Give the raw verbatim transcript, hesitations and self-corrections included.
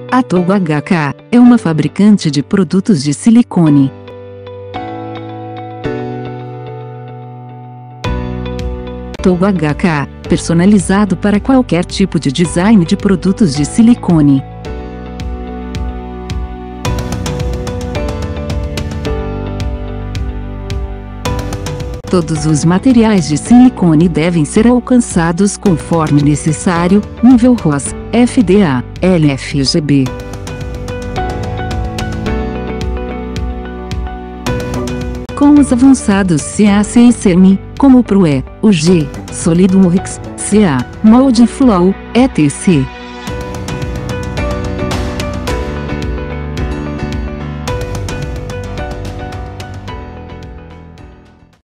A Togo H K é uma fabricante de produtos de silicone. Togo H K, personalizado para qualquer tipo de design de produtos de silicone. Todos os materiais de silicone devem ser alcançados conforme necessário, nível R O S, F D A, L F G B. Com os avançados C A C e C M I, como o Pro E, o G, SolidWorks, C A, Moldflow, etcétera